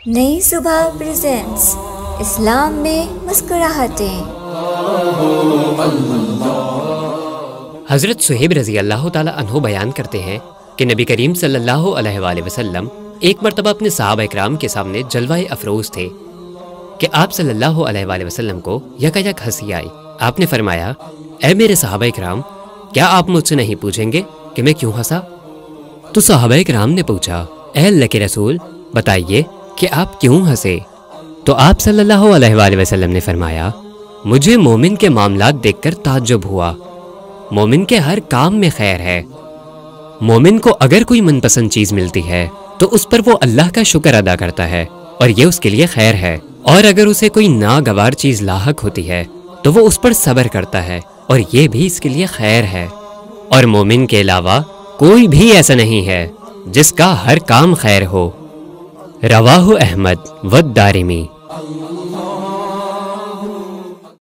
نئی صبح پریزنٹس اسلام میں مسکراہٹیں۔ حضرت صہیب رضی اللہ تعالی عنہ بیان کرتے ہیں کہ نبی کریم صلی اللہ علیہ وآلہ وسلم ایک مرتبہ اپنے صحابہ اکرام کے سامنے جلوہ افروز تھے کہ آپ صلی اللہ علیہ وآلہ وسلم کو یکایک ہنسی آئی۔ آپ نے فرمایا، اے میرے صحابہ اکرام، کیا آپ مجھ سے نہیں پوچھیں گے کہ میں کیوں ہنسا؟ تو صحابہ اکرام نے پوچھا، اے اللہ کے رسول، بتائیے کہ آپ کیوں ہنسے؟ تو آپ صلی اللہ علیہ وآلہ وسلم نے فرمایا، مجھے مومن کے معاملات دیکھ کر تعجب ہوا۔ مومن کے ہر کام میں خیر ہے۔ مومن کو اگر کوئی من پسند چیز ملتی ہے تو اس پر وہ اللہ کا شکر ادا کرتا ہے اور یہ اس کے لیے خیر ہے، اور اگر اسے کوئی ناگوار چیز لاحق ہوتی ہے تو وہ اس پر صبر کرتا ہے اور یہ بھی اس کے لیے خیر ہے۔ اور مومن کے علاوہ کوئی بھی ایسا نہیں ہے جس کا ہر کام خیر ہو۔ رواہ احمد والدارمی۔